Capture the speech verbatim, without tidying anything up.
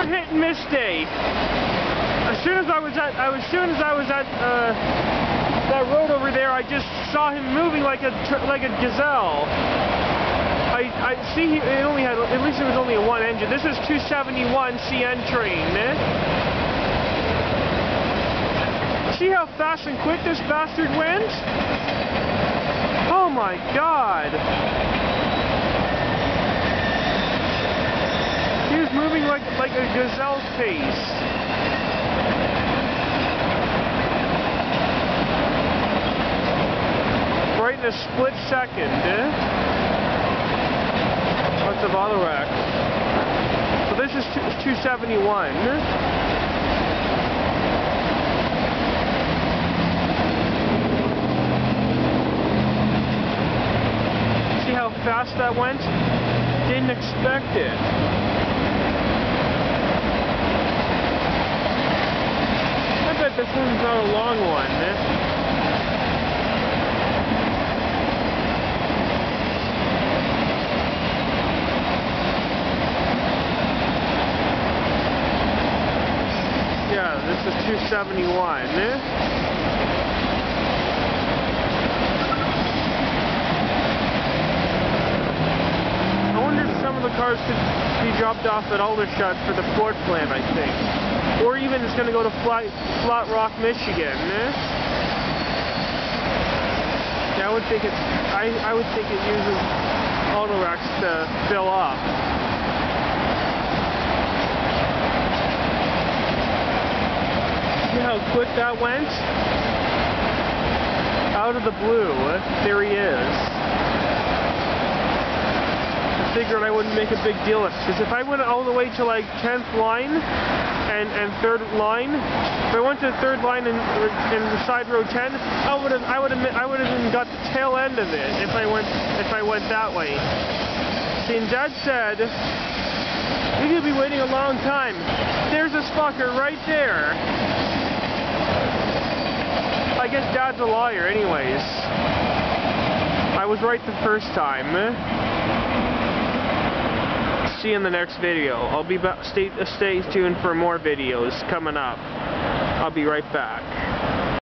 hit and miss day. As soon as I was at, I was, as soon as I was at uh, that road over there, I just saw him moving like a like a gazelle. I I see he it only had at least it was only a one engine. This is two seventy-one C N train. Eh? See how fast and quick this bastard went? Oh my God! He was moving like like a gazelle's pace. Right in a split second, eh? What's the bottle rack? So this is two seventy-one. See how fast that went? Didn't expect it. I bet this one's not a long one, eh? Yeah, this is two seventy-one. Eh? I wonder if some of the cars could be dropped off at Aldershot for the Ford plant, I think. Or even it's going to go to Flat, Flat Rock, Michigan. Eh? Yeah, I would think it. I I would think it uses auto racks to fill up. See how quick that went? Out of the blue, there he is. I figured I wouldn't make a big deal of it, because if I went all the way to like tenth line and and third line, if I went to the third line in in the Sideroad ten, I would have I would have I would have even got the tail end of it if I went if I went that way. See, and Dad said we could be waiting a long time. There's this fucker right there. I guess Dad's a liar anyways. I was right the first time. See you in the next video. I'll be back. Stay, stay tuned for more videos coming up. I'll be right back.